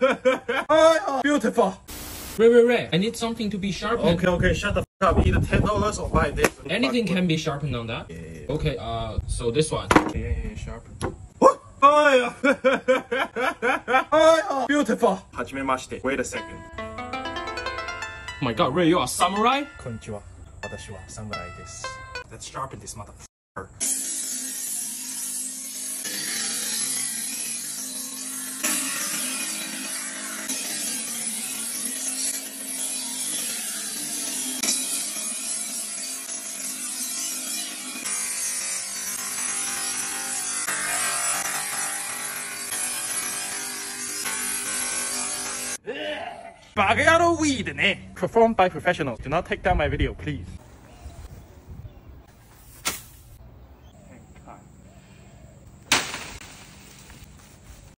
Oh, beautiful. Ray, I need something to be sharpened. Okay, shut the f up. Either $10 or buy this. Anything can be sharpened on that? Yeah. Okay, so this one. Yeah, sharpen. What? Oh, oh, beautiful. Hajimemashite. Wait a second. Oh my god, Ray, you are a samurai? Konnichiwa. Watashi wa samurai desu. Let's sharpen this motherfucker. Bagayaro weed, ne? Performed by professionals. Do not take down my video, please.